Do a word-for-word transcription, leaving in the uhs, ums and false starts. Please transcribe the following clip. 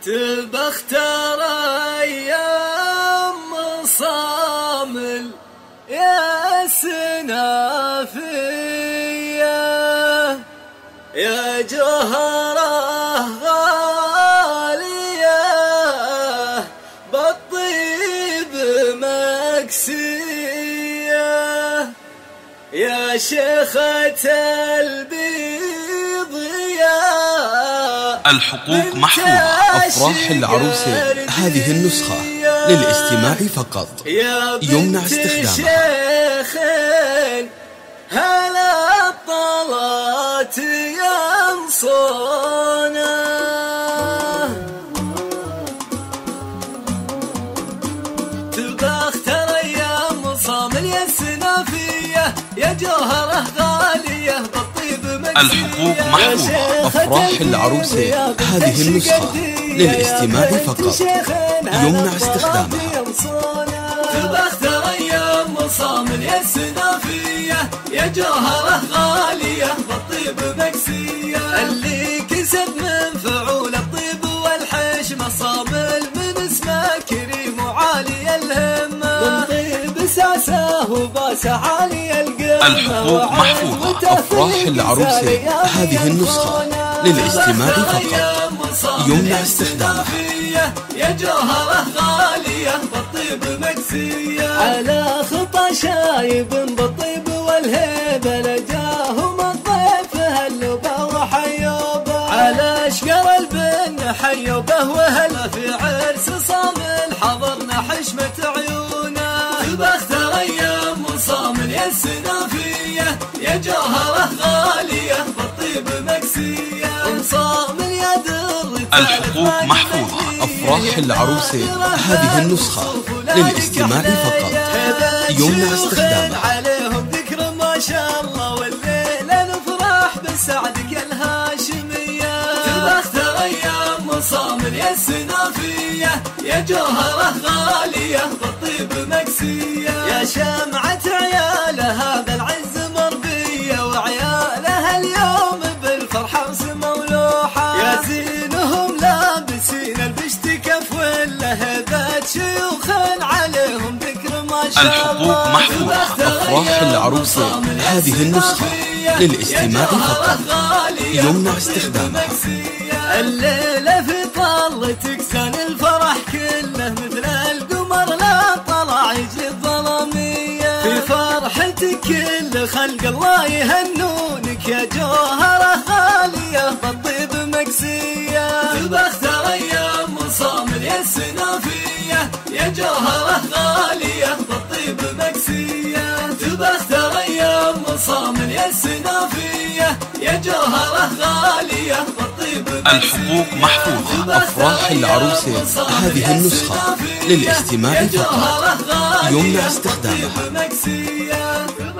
تبى اختار ايام صامل يا سنافية يا جوهره غالية بالطيب مكسية يا شيخة البيض يا الحقوق محفوظة. أفراح العروسين هذه النسخة للاستماع فقط، يمنع استخدامها. هلا الطلات ينصونا تبى اختار ايام صامل يا السنافية يا جوهره غالية بالطيب مكسية. الحقوق محفوظة. أفراح العروسين هذه النسخة للاستماع فقط، يمنع استخدامها. تبى اختار ايام صامل يا السنافية يا جوهره غالية بالطيب مكسية. اللي كسب من فعول الطيب والحشمة صامل من اسمه كريم وعالي الهمة من طيب ساسه وباسه عالي القمة. الحقوق محفوظة. أفراح العروسين هذه النسخة للاستماع فقط، يمنع استخدامها. يا جوهره غالية بالطيب مكسية على خطى شايب بالطيب والهيبة لجاهم الضيف هلوبه وحيوبه على اشقر البن حيوبه وهلا في عرس صامل حضرنا حشمة عيونه. تبى اختار ايام صامل يا السنافية يا جوهره غالية بالطيب مكسية صامل يا در. الحقوق محفوظة. أفراح العروسين هذه النسخة للاستماع فقط، يمنع استخدامها. عليهم ذكر ما شاء الله والليلة نفرح بسعدك الهاشمية. تبى اختار ايام صامل يا السنافية يا جوهره غالية بالطيب مكسية يا شمعة عياله هذا العز مربية وعياله اليوم بالفرحة وسمولوحة يا زينهم لابسين البشت كف ولا هبات شيوخ عليهم ذكر ما شاء الله. الحقوق محفوظة. أفراح العروسين هذه النسخة للاستماع فقط، يمنع استخدامها. الليلة في طلتك زان الفرح كله مثل القمر لا طلع يجي الظلامية في فرحتك كل خلق الله يهنونك يا جوهرة غالية بالطيب مكسية. تبى اختار ايام صامل يا السنافية يا جوهرة غالية بالطيب مكسية. تبى اختار ايام صامل يا السنافية يا جوهرة غالية بالطيب مكسية. الحقوق محفوظة. أفراح العروسين هذه النسخة للاستماع فقط، يمنع استخدامها.